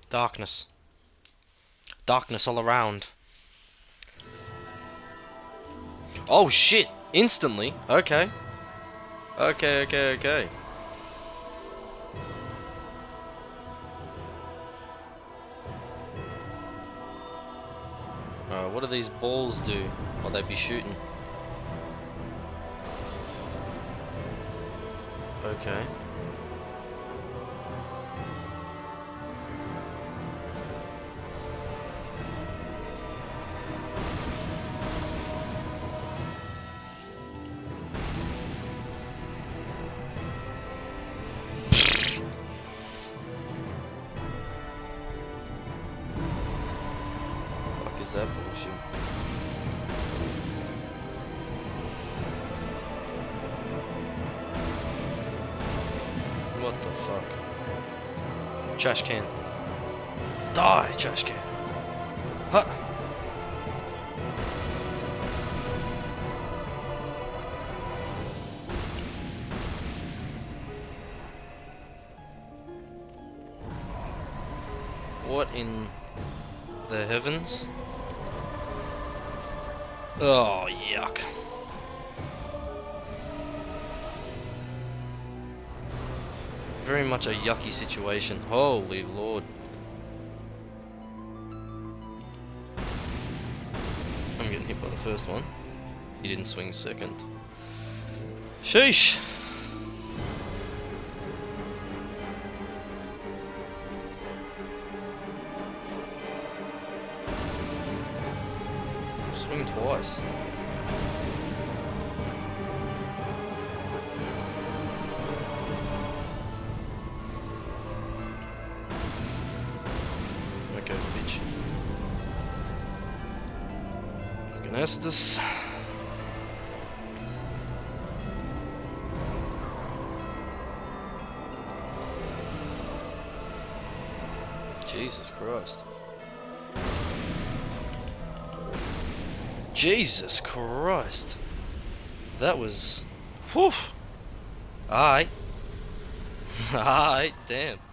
Darkness. Darkness all around. Oh shit! Instantly? Okay. Okay. What do these balls do while they be shooting? Okay. Fuck is that bullshit? What the fuck? Trash can. Die, trash can. Huh. What in the heavens? Oh, yuck. Very much a yucky situation. Holy lord. I'm getting hit by the first one. He didn't swing second. Sheesh. Swing twice. Okay, bitch. Fucking Estes. Jesus Christ. Jesus Christ. That was... Whew. Alright. Alright, damn.